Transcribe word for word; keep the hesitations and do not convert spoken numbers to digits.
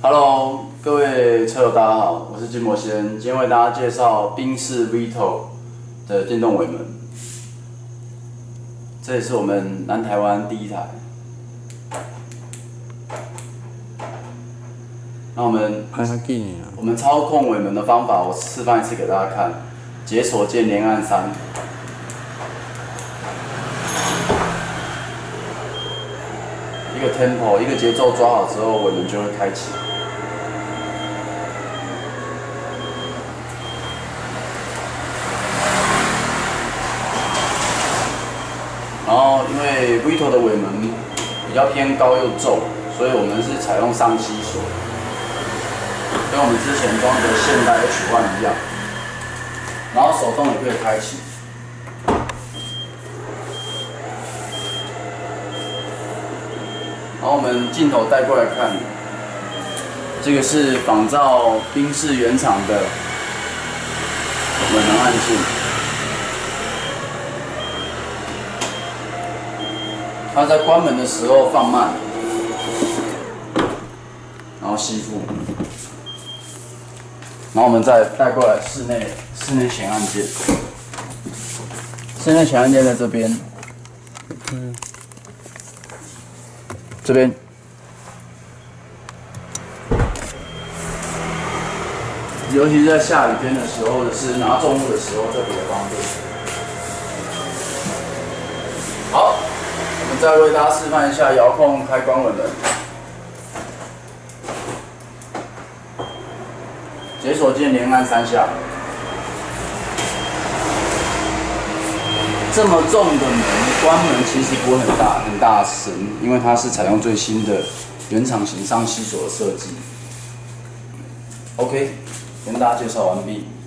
Hello， 各位车友大家好，我是金魔仙，今天为大家介绍宾士 Vito 的电动尾门，这也是我们南台湾第一台。那我们我们操控尾门的方法，我示范一次给大家看。解锁键连按三，一个 tempo 一个节奏抓好之后，尾门就会开启。 然后，因为 Vito 的尾门比较偏高又重，所以我们是采用上吸锁，跟我们之前装的现代 H 一 一样。然后手动也可以开启。然后我们镜头带过来看，这个是仿照宾士原厂的尾门按键。 它在关门的时候放慢，然后吸附，然后我们再带过来室内室内前按键，室内前按键在这边，嗯，这边，尤其是在下雨天的时候，或者是拿重物的时候，特别方便。好。 我们再为大家示范一下遥控开关尾门，解锁键连按三下。这么重的门，关门其实不会很大很大声，因为它是采用最新的原厂型上吸锁的设计。OK， 跟大家介绍完毕。